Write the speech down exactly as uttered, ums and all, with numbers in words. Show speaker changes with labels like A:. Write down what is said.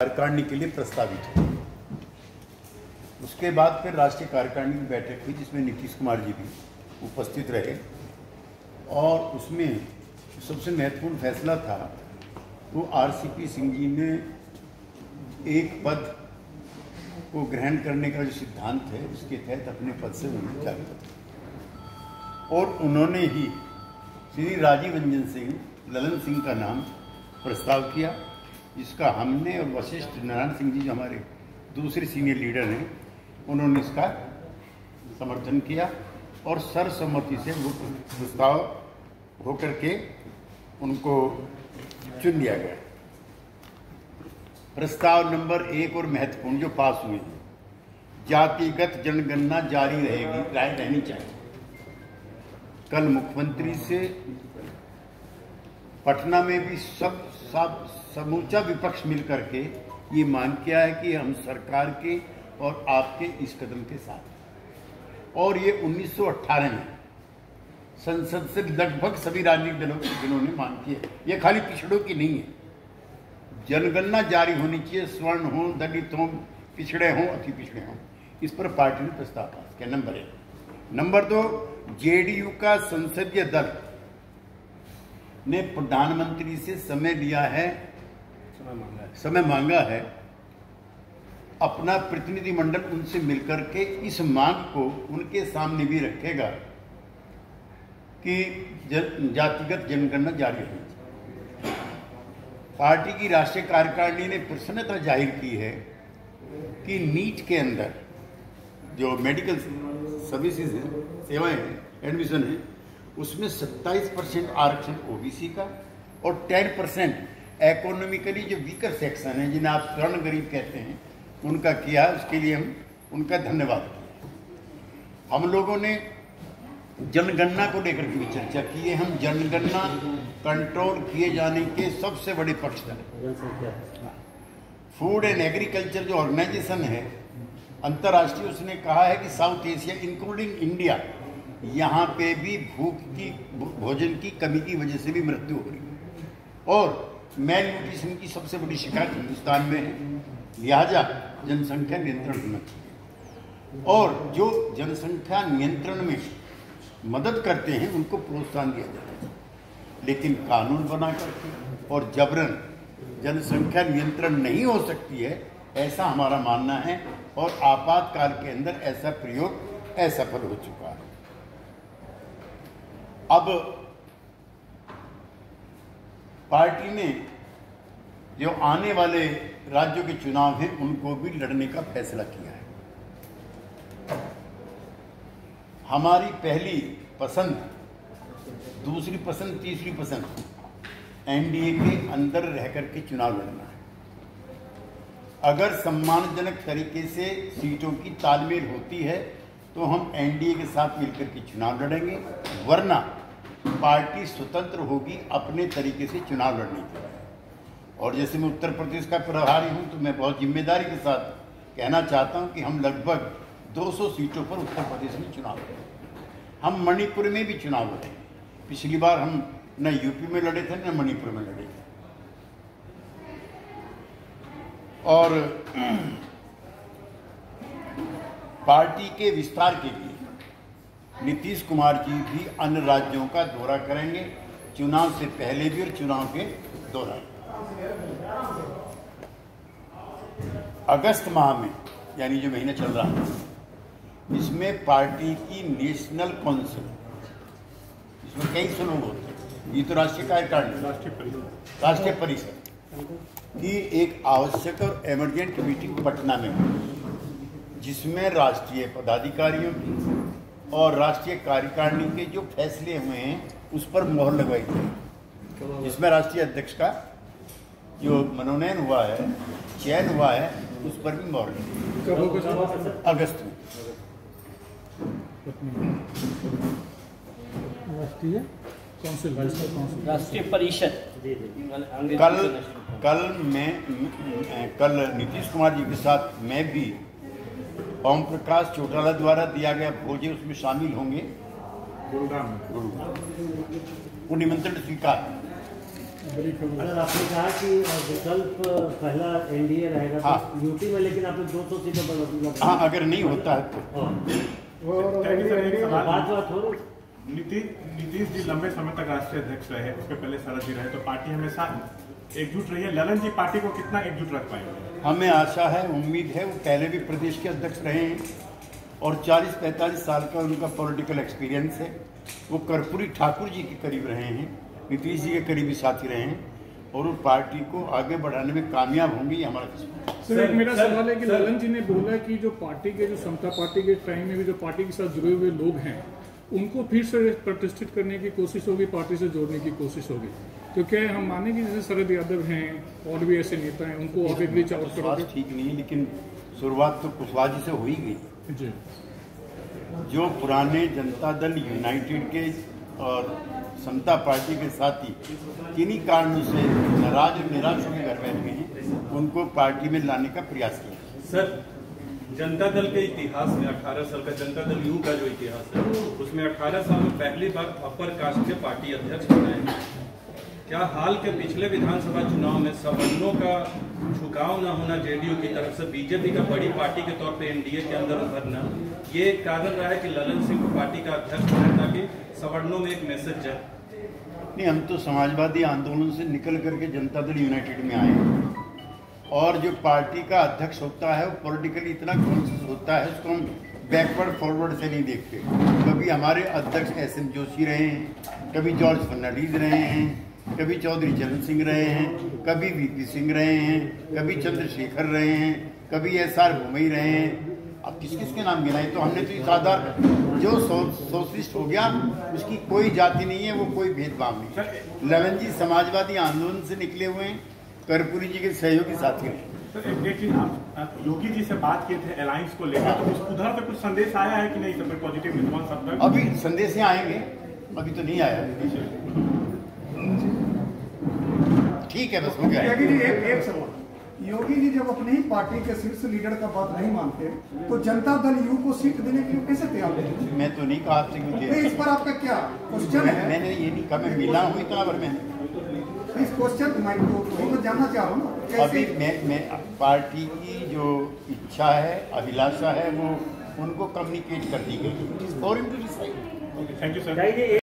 A: कार्यकारिणी के लिए प्रस्तावित है। उसके बाद फिर राष्ट्रीय कार्यकारिणी की बैठक हुई जिसमें नीतीश कुमार जी भी उपस्थित रहे और उसमें सबसे महत्वपूर्ण फैसला था वो आरसीपी सिंह जी ने एक पद को ग्रहण करने का जो सिद्धांत है उसके तहत अपने पद से उन्हें त्याग दिया और उन्होंने ही श्री राजीव रंजन सिंह ललन सिंह का नाम प्रस्ताव किया, जिसका हमने और वशिष्ठ नारायण सिंह जी जो हमारे दूसरे सीनियर लीडर हैं उन्होंने इसका समर्थन किया और सर्वसम्मति से वो प्रस्ताव होकर के उनको चुन लिया गया। प्रस्ताव नंबर एक और महत्वपूर्ण जो पास हुए हैं, जातिगत जनगणना जारी रहेगी राय रहनी चाहिए। कल मुख्यमंत्री से पटना में भी सब सब समूचा विपक्ष मिलकर के ये मांग किया है कि हम सरकार के और आपके इस कदम के साथ, और ये उन्नीस सौ अठारह में संसद से लगभग सभी राजनीतिक दलों के जिन्होंने मांग की है, ये खाली पिछड़ों की नहीं है। जनगणना जारी होनी चाहिए, स्वर्ण हो, दलित हो, पिछड़े हों, अति पिछड़े हों। इस पर पार्टी ने प्रस्ताव पास किया। नंबर एक। नंबर दो, जेडीयू का संसदीय दल ने प्रधानमंत्री से समय लिया है, समय मांगा है, समय मांगा है अपना प्रतिनिधिमंडल उनसे मिलकर के इस मांग को उनके सामने भी रखेगा कि जातिगत जनगणना जारी होनी। पार्टी की राष्ट्रीय कार्यकारिणी ने प्रसन्नता जाहिर की है कि नीट के अंदर जो मेडिकल सर्विसेज है, सेवाएं हैं, एडमिशन है, उसमें सत्ताईस परसेंट आरक्षण ओबीसी का और दस परसेंट इकोनॉमिकली जो वीकर सेक्शन है जिन्हें आप स्वर्ण गरीब कहते हैं उनका किया। उसके लिए हम उनका धन्यवाद किया। हम लोगों ने जनगणना को लेकर के भी चर्चा की है। हम जनगणना कंट्रोल किए जाने के सबसे बड़े पक्षधर। फूड एंड एग्रीकल्चर जो ऑर्गेनाइजेशन है अंतर्राष्ट्रीय, उसने कहा है कि साउथ एशिया इंक्लूडिंग इंडिया, यहाँ पे भी भूख की भोजन की कमी की वजह से भी मृत्यु हो रही है और मेल न्यूट्रिशन की सबसे बड़ी शिकायत हिंदुस्तान में है। लिहाजा जनसंख्या नियंत्रण होना चाहिए और जो जनसंख्या नियंत्रण में मदद करते हैं उनको प्रोत्साहन दिया जाता है, लेकिन कानून बना करके और जबरन जनसंख्या नियंत्रण नहीं हो सकती है, ऐसा हमारा मानना है और आपातकाल के अंदर ऐसा प्रयोग असफल हो चुका है। अब पार्टी ने जो आने वाले राज्यों के चुनाव हैं उनको भी लड़ने का फैसला किया है। हमारी पहली पसंद, दूसरी पसंद, तीसरी पसंद एनडीए के अंदर रहकर के चुनाव लड़ना है। अगर सम्मानजनक तरीके से सीटों की तालमेल होती है तो हम एनडीए के साथ मिलकर के चुनाव लड़ेंगे, वरना पार्टी स्वतंत्र होगी अपने तरीके से चुनाव लड़ने के लिए। और जैसे मैं उत्तर प्रदेश का प्रभारी हूं तो मैं बहुत जिम्मेदारी के साथ कहना चाहता हूं कि हम लगभग दो सौ सीटों पर उत्तर प्रदेश में चुनाव लड़ेंगे। हम मणिपुर में भी चुनाव लड़ेंगे। पिछली बार हम न यूपी में लड़े थे न मणिपुर में लड़े थे। और पार्टी के विस्तार के लिए नीतीश कुमार जी भी अन्य राज्यों का दौरा करेंगे, चुनाव से पहले भी और चुनाव के दौरान। अगस्त माह में, यानी जो महीना चल रहा है, इसमें पार्टी की नेशनल काउंसिल, इसमें कई सौ लोग होते हैं, ये तो राष्ट्रीय कार्यकारिणी, राष्ट्रीय परिषद राष्ट्रीय परिषद की एक आवश्यक और इमरजेंट मीटिंग पटना में हुई, जिसमें राष्ट्रीय पदाधिकारियों की और राष्ट्रीय कार्यकारिणी के जो फैसले हुए हैं उस पर मोहर लगवाई गई, जिसमें राष्ट्रीय अध्यक्ष का जो मनोनयन हुआ है, चयन हुआ है, उस पर भी मोहर लगी। अगस्त में
B: राष्ट्रीय काउंसिल,
C: राष्ट्रीय परिषद
A: कल कल मैं कल नीतीश कुमार जी के साथ मैं भी ओम प्रकाश चौटाला द्वारा दिया गया भोज उसमें शामिल होंगे। गुरुग्राम गुरुग्राम वो निमंत्रण स्वीकार
B: बड़ी खबर।
D: अगर आपने कहा कि विकल्प पहला एनडीए रहेगा
A: हाँ।
D: तो यूपी में, लेकिन आपने दो सौ सीटों पर मतलब
A: हाँ, अगर नहीं होता है तो
D: बात बात हो रही।
E: नीतीश नीतीश जी लंबे समय तक राष्ट्रीय अध्यक्ष रहे, उसके पहले शरद जी रहे, तो पार्टी हमेशा एकजुट रही है। ललन जी पार्टी को कितना एकजुट रख पाएंगे?
A: हमें आशा है, उम्मीद है। वो पहले भी प्रदेश के अध्यक्ष रहे हैं और चालीस पैंतालीस साल का उनका पॉलिटिकल एक्सपीरियंस है। वो कर्पूरी ठाकुर जी के करीब रहे हैं, नीतीश जी के करीबी साथी रहे हैं और वो पार्टी को आगे बढ़ाने में कामयाब होंगे, ये हमारा विश्वास।
B: सर, एक मेरा सवाल है कि ललन जी ने बोला कि जो पार्टी के जो समता पार्टी के टाइम में भी जो पार्टी के साथ जुड़े हुए लोग हैं उनको फिर से प्रतिष्ठित करने की कोशिश होगी, पार्टी से जोड़ने की कोशिश होगी। तो क्या हम माने कि जैसे शरद यादव हैं और भी ऐसे नेता हैं उनको आगे रीच आउट करोगे?
A: ठीक नहीं है, लेकिन शुरुआत तो कुशवाहा जी से हो ही गई।
B: जी,
A: जो पुराने जनता दल यूनाइटेड के और समता पार्टी के साथी किन्हीं कारणों से नाराज और निराश होकर घर बैठ गए हैं, उनको पार्टी में लाने का प्रयास किया।
F: सर, जनता दल के इतिहास में अठारह साल का जनता दल यू का जो इतिहास है उसमें अठारह साल में पहली बार अपर कास्ट के पार्टी अध्यक्ष बनाए हैं। क्या हाल के पिछले विधानसभा चुनाव में सवर्णों का झुकाव न होना जेडीयू की तरफ से बीजेपी का बड़ी पार्टी के तौर पे एनडीए के अंदर उभरना ये एक कारण रहा है कि ललन सिंह को पार्टी का अध्यक्ष बनाए ताकि सवर्णों में एक मैसेज जाए?
A: नहीं, हम तो समाजवादी आंदोलन से निकल करके जनता दल यूनाइटेड में आए हैं और जो पार्टी का अध्यक्ष होता है वो पॉलिटिकली इतना कॉन्शियस होता है, उसको हम बैकवर्ड फॉरवर्ड से नहीं देखते। कभी हमारे अध्यक्ष एस एन जोशी रहे हैं, कभी जॉर्ज फर्नांडीज रहे हैं, कभी चौधरी चरण सिंह रहे हैं, कभी वीपी सिंह रहे हैं, कभी चंद्रशेखर रहे हैं, कभी एस आर घुमई रहे हैं। अब किस किस के नाम गिनाए? तो हमने तो साधारण जो सोशलिस्ट हो गया उसकी कोई जाति नहीं है, वो कोई भेदभाव नहीं। ललन जी समाजवादी आंदोलन से निकले हुए हैं, कर्पूरी जी के सहयोगी साथी हैं।
E: सर, एक एक चीज आप योगी जी से बात किए थे अलायंस को लेकर, तो उस उधर से कुछ संदेश आया है कि नहीं? सब पॉजिटिव रिस्पॉन्स अब तक?
A: अभी संदेश आएंगे, अभी तो नहीं आया। ठीक है, बस हो गया।
G: योगी जी एक एक सवाल, योगी जी जब अपनी ही पार्टी के शीर्ष लीडर का बात नहीं मानते तो जनता दल यू को सीट देने के लिए कैसे तैयार है?
A: मैं तो नहीं कहा आपसे क्यों?
G: इस पर आपका क्या क्वेश्चन है?
A: मैंने ये नहीं कहा, मैं मिला हूँ इतना बार। मैंने
G: इस क्वेश्चन मैं तो, तो जानना चाह रहा हूँ ना
A: अभी मैं मैं पार्टी की जो इच्छा है, अभिलाषा है, वो उनको कम्युनिकेट कर दी गई।
E: Thank you sir.